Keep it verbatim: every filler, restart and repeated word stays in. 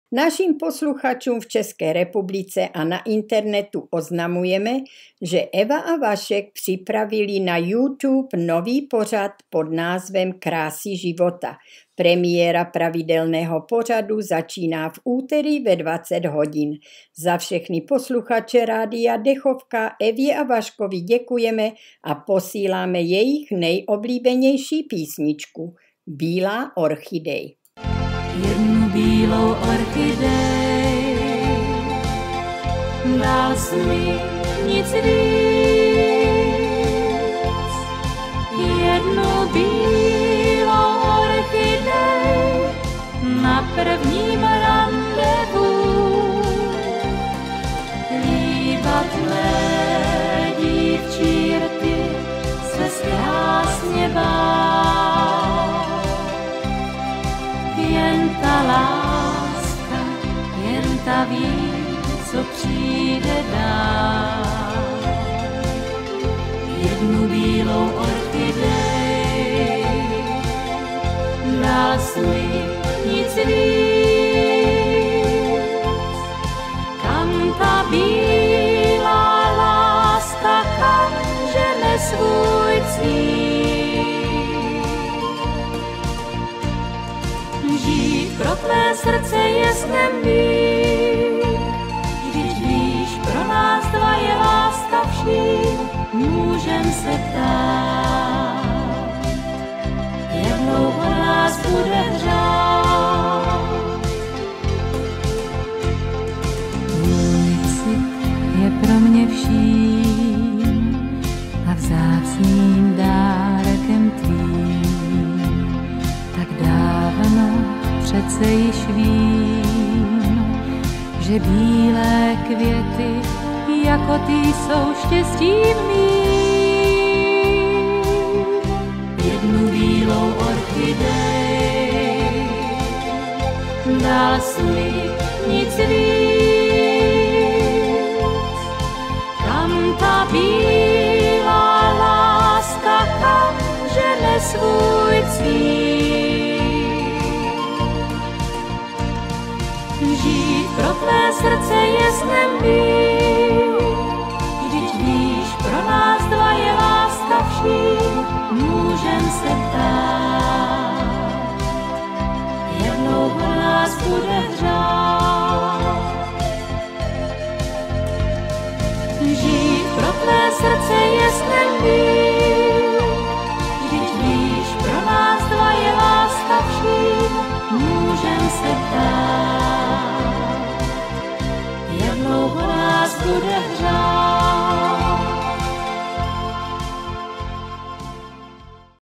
Našim posluchačům v České republice a na internetu oznamujeme, že Eva a Vašek připravili na YouTube nový pořad pod názvem Krásy života. Premiéra pravidelného pořadu začíná v úterý ve dvacet hodin. Za všechny posluchače Rádia Dechovka Evě a Vaškovi děkujeme a posíláme jejich nejoblíbenější písničku Bílá orchidej. Jednu bílou orchidej, dál mi nic víc. Jednu bílou orchidej na prvním randevu. Líbat tvé dívčí rty se zkrásně bát. Jen ta láska, jen ta ví, co přijde dál. Jednu bílou orchidej, dál mi nic víc. Kam ta bílá láska, kam žene svůj cíl. Žít pro tvé srdce je snem být, vždyť víš, pro nás dva je láska vší, můžem se ptát, jak dlouho nás bude hřát. Tvůj cit je pro mě vším a vzácným dárkem tvým, tak dávno přece již vím, že bílé květy jako ty jsou štěstím mým. Jednu bílou orchidej, dál mi nic víc. Kam ta bílá láska, kam žene svůj cíl. Žít pro tvé srdce je snem být, vždyť víš, pro nás dva je láska vší, můžem se ptát, jak dlouho nás bude hřát. Žít pro tvé srdce je snem být, vždyť víš, pro nás dva je láska vší, můžem se ptát, jak dlouho nás bude hřát.